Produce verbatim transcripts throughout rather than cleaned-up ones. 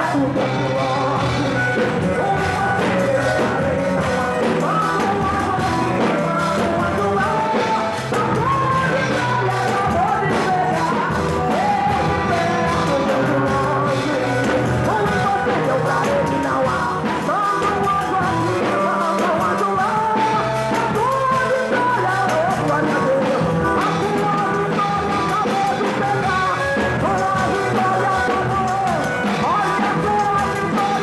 Olha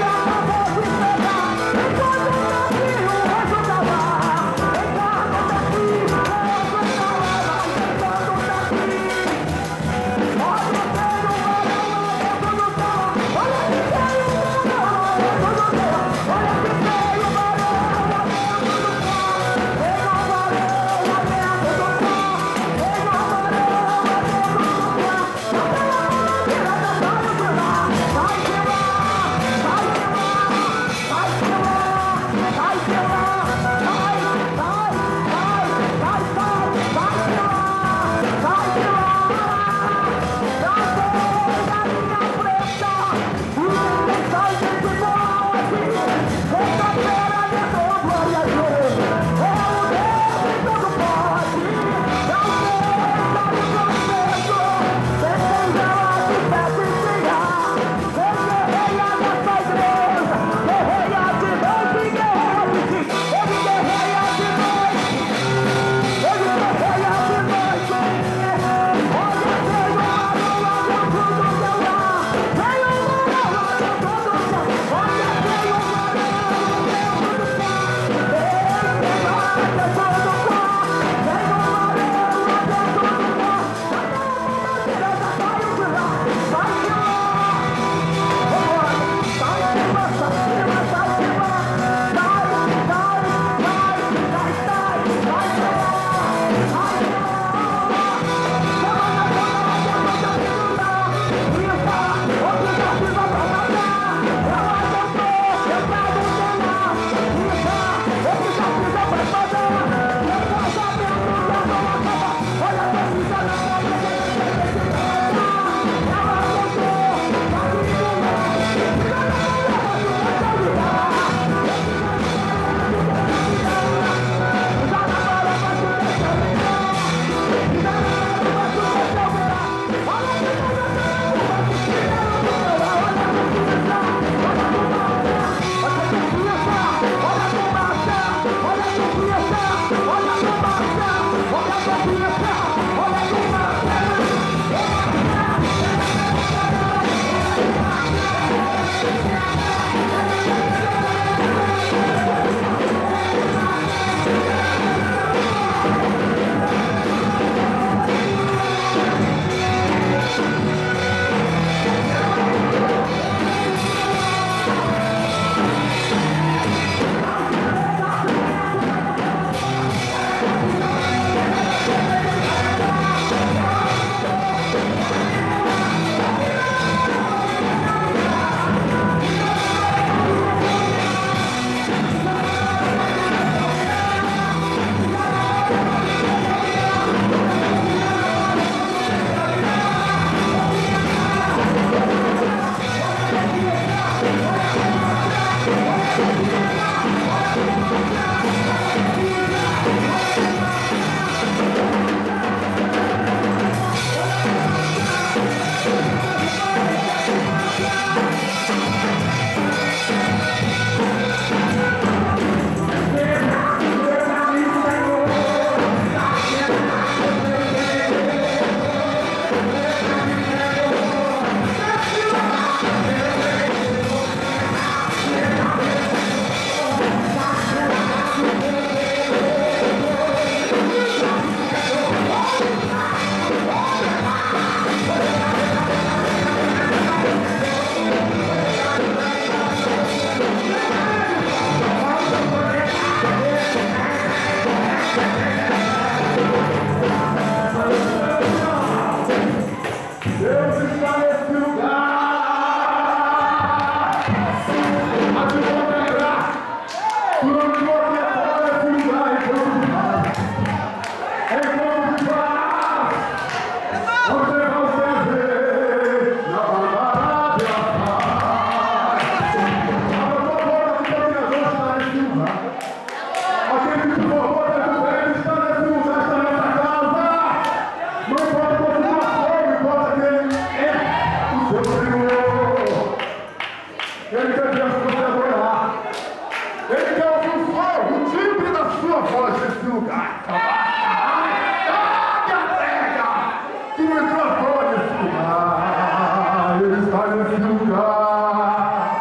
Ele quer ver você adorar. Ele quer ouvir o som, o timbre da sua voz nesse lugar. Tu entrou agora nesse lugar. Ele está nesse lugar.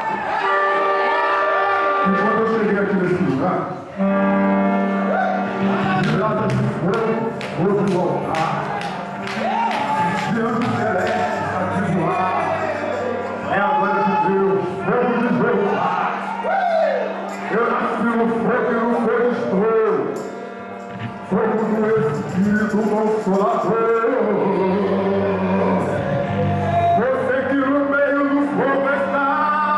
E quando eu cheguei aqui nesse lugar, brasa de fogo, fogo do altar. De anjos celestes aqui no ar. É a glória de Deus, fogo de Jeová. Eu nasci no fogo e no fogo estou. Fogo do Espírito Consolador. Você que no meio do fogo está.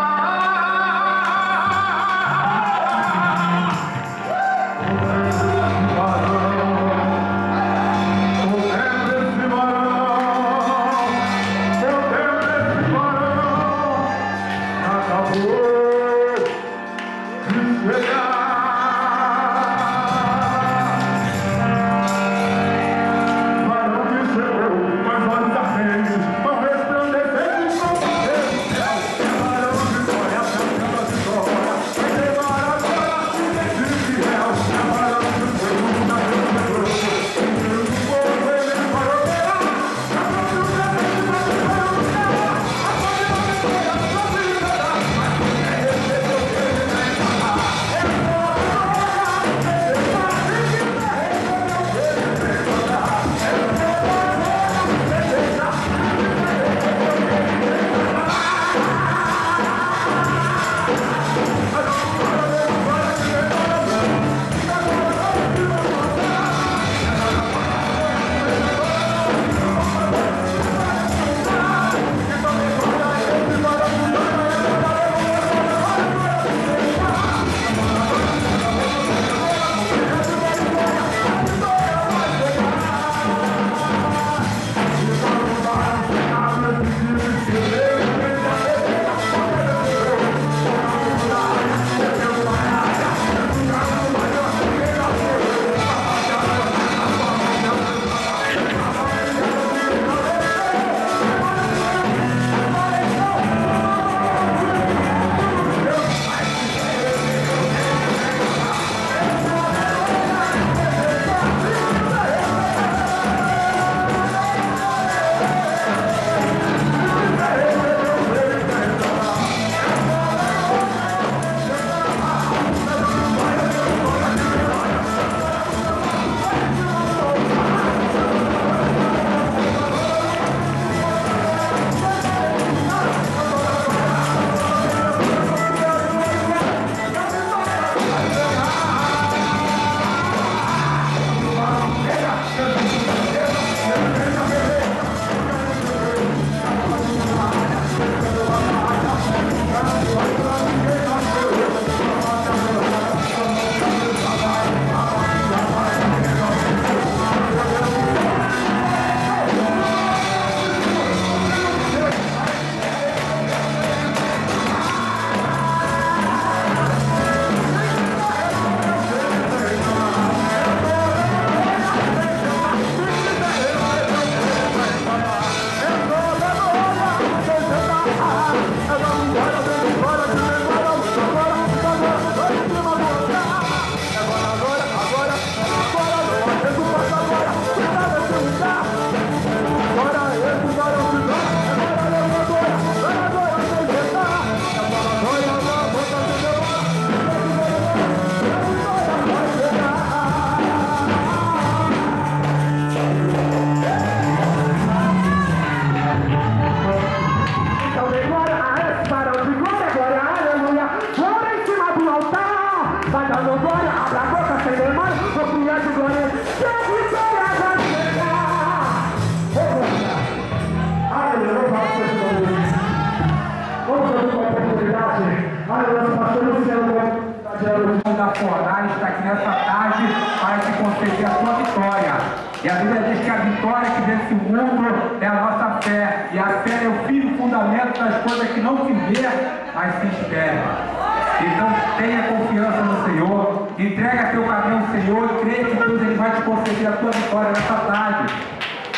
Está aqui nessa tarde para te conceder a sua vitória. E a Bíblia diz que a vitória que vence o mundo é a nossa fé. E a fé é o fim e fundamento das coisas que não se vê, mas se espera. Então tenha confiança no Senhor, entrega teu caminho ao Senhor e creia que Deus ele vai te conceder a tua vitória nessa tarde.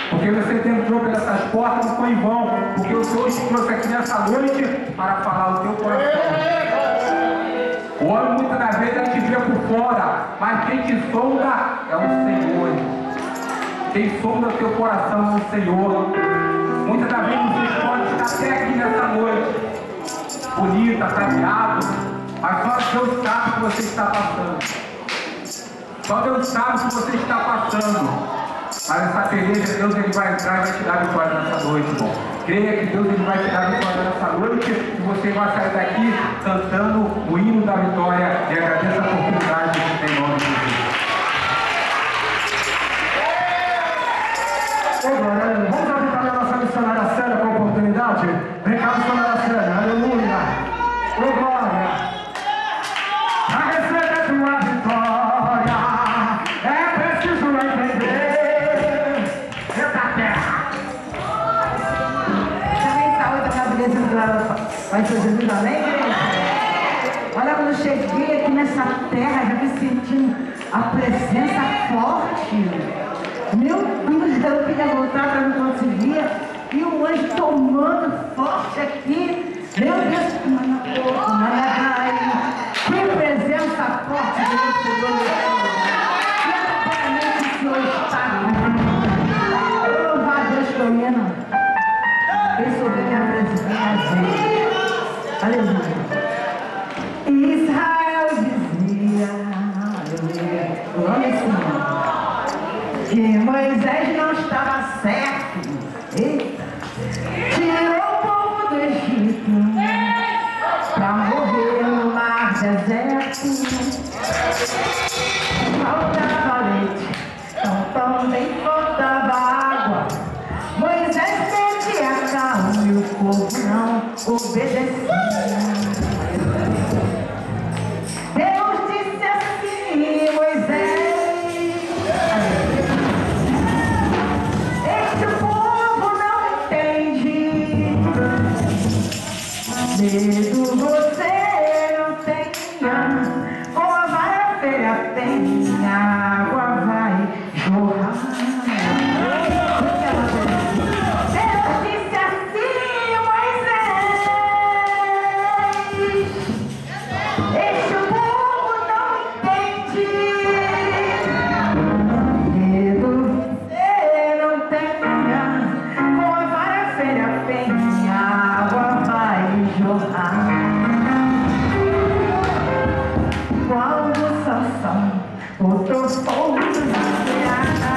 Porque você entrou pelas portas, não foi em vão. Porque o Senhor te trouxe aqui nessa noite para falar o teu coração. O homem muitas das vezes a gente vê por fora, mas quem te sonda é o Senhor. Quem sonda o teu coração é o Senhor. Muitas das vezes vocês podem estar até aqui nessa noite, bonita, prateado, mas só Deus sabe o que você está passando. Só Deus sabe o que você está passando. Mas essa peleja, Deus ele vai entrar e vai te dar vitória nessa noite, irmão. Creia que Deus ele vai te dar vitória nessa noite e você vai sair daqui cantando o hino da vitória. E agradeço a oportunidade em nome de Jesus. Ô, glória, vamos agitar a nossa missionária Célia com a oportunidade? Vem cá, missionária Célia, aleluia. Ô, glória. Pra receber tua vitória, é preciso entender. Vai ser Jesus, amém, igreja? Olha, quando eu cheguei aqui nessa terra, já me sentindo a presença forte. Meu Deus, eu queria voltar para não conseguir. E o anjo tomando forte aqui. Meu Deus, que presença forte do Senhor. Certamente o Senhor está aqui. Louvar a Deus por mim, não. Eu sou bem a presença. Aleluia. Israel dizia, aleluia, eu amo esse nome, que Moisés não estava certo. Eita. Tirou o povo do Egito para morrer no mar deserto. Faltava leite, então também faltava água. Moisés pedia calma e o povo não obedecia. Deus disse assim, Moisés, este povo não entende. Medo você não tenha, com a vara feia tem, a água vai jorrar. Quando Sansão botou fogo na seara,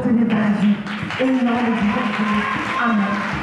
oportunidade. Em nome de Jesus. Amém.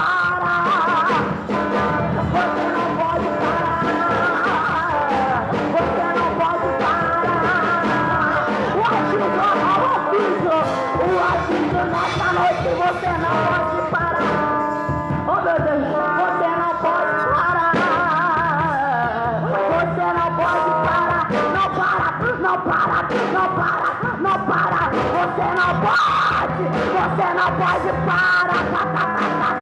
para. Você não pode parar. Você não pode parar. O aviso, o aviso, o aviso nessa noite você não pode parar. Oh meu Deus, você não pode parar. Você não pode parar. Não para, não para, não para, não para. Você não pode, você não pode parar.